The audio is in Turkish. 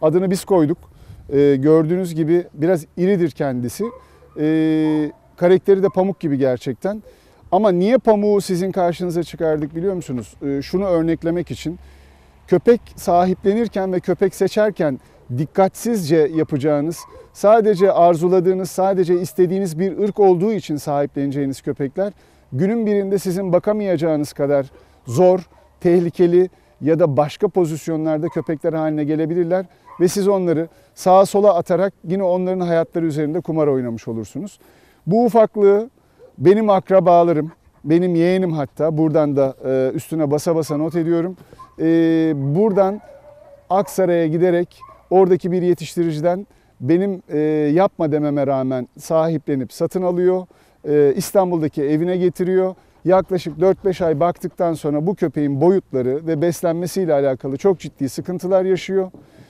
Adını biz koyduk. Gördüğünüz gibi biraz iridir kendisi. Karakteri de pamuk gibi gerçekten. Ama niye pamuğu sizin karşınıza çıkardık biliyor musunuz? Şunu örneklemek için. Köpek sahiplenirken ve köpek seçerken dikkatsizce yapacağınız, sadece arzuladığınız, sadece istediğiniz bir ırk olduğu için sahipleneceğiniz köpekler günün birinde sizin bakamayacağınız kadar zor, tehlikeli ya da başka pozisyonlarda köpekler haline gelebilirler ve siz onları sağa sola atarak yine onların hayatları üzerinde kumar oynamış olursunuz. Bu ufaklığı benim akrabalarım, benim yeğenim hatta buradan da üstüne basa basa not ediyorum. Buradan Aksaray'a giderek oradaki bir yetiştiriciden benim yapma dememe rağmen sahiplenip satın alıyor. İstanbul'daki evine getiriyor. Yaklaşık 4-5 ay baktıktan sonra bu köpeğin boyutları ve beslenmesiyle alakalı çok ciddi sıkıntılar yaşıyor.